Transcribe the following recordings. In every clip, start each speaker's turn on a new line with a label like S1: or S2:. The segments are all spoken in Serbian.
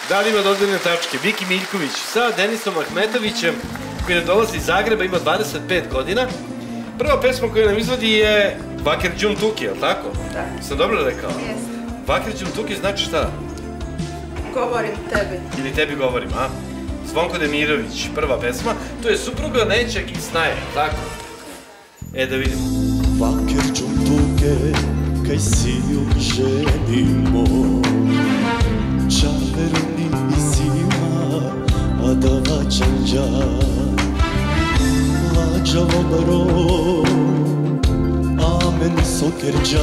S1: Da li ima dodirne tačke? Viki Miljković sa Denisom Ahmetovićem, koji nam dolazi iz Zagreba, ima 25 godina. Prva pesma koju nam izvodi je Vakir Đuntuki, je li tako?
S2: Da.
S1: Sam dobro rekao?
S2: Jeste.
S1: Vakir Đuntuki znači šta?
S2: Govorim tebi.
S1: Ili tebi govorim, a? Zvonko Demirović, prva pesma. To je supruga Nećeg i Snaje, tako? Da vidimo.
S3: Vakir Đuntuke, kaj si ju ženimo, čaverni izima, a da vačanđa, lađavo baro, amen sokerđa,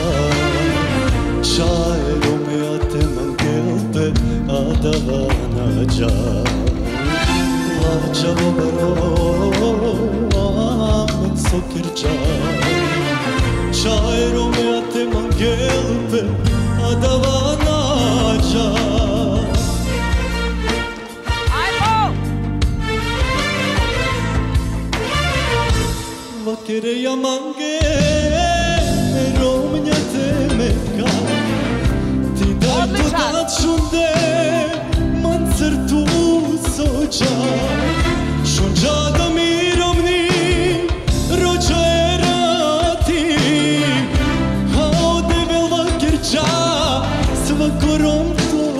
S3: čajerome a te mangelpe, a da vanađa, lađavo baro, amen sokerđa, čajerome a te mangelpe, a da vanađa. Vakere jamange, romnja te meka, ti daj to da čunde, man crtu sođa, šunđa da mi romni, rođa je rati, a ode vel vakirča, svako rom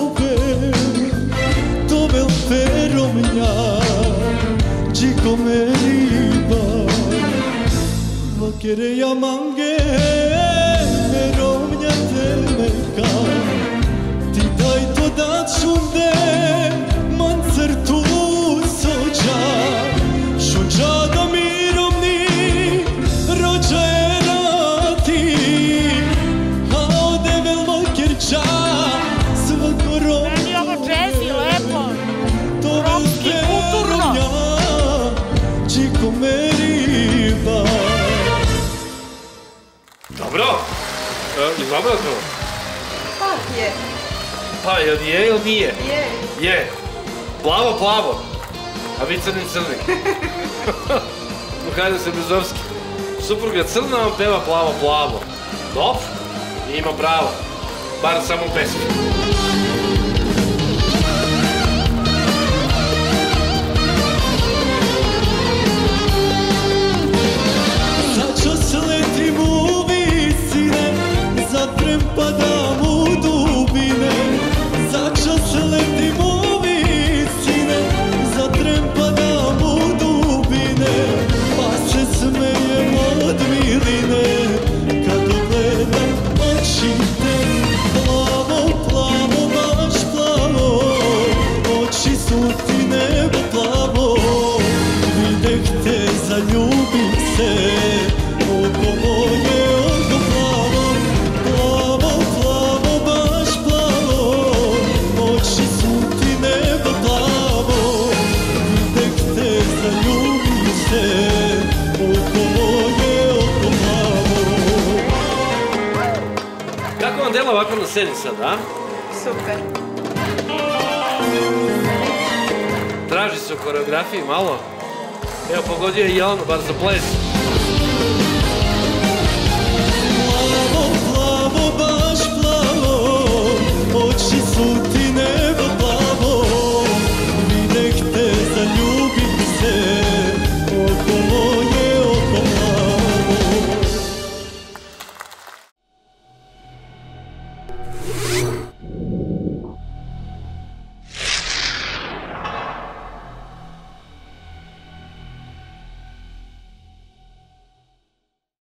S3: to vel pe romnja, džiko me riba. Vakere jamange, romnja te meka, ti daj to da čunde, man crtu sođa, šunđa da mi romni, rođa je rati, a ode vel vakirča, svako rom
S4: meni je ovo džezi, lepo, romski, kulturno.
S3: Čiko me riba.
S1: Dobro. Dobro to?
S2: Pa, je.
S1: Pa, je ili nije?
S2: Je.
S1: Je. Plavo, plavo. A vi crni, crni. Mihajlo Sebezovski. Supruga crna vam peva plavo, plavo. Dobro. Ima pravo. Bar samo u pesmi.
S3: Letim u visine, zaprem padam u dubine. Začas letim u visine, zaprem padam u dubine. Pa se smejem od miline, kad gledam oči te. Plavo, plavo, baš plavo, oči su ti nebo plavo. Videh te, zaljubim se, oko moje oko plavo, plavo, plavo, baš plavo, oči su ti nebo plavo, videh te, zaljubim se, oko moje oko plavo.
S1: Kako vam dela ovako na sceni sad, a?
S2: Super.
S1: Traži se u koreografiji malo. Evo, pogodio je Jelena, bar za ples.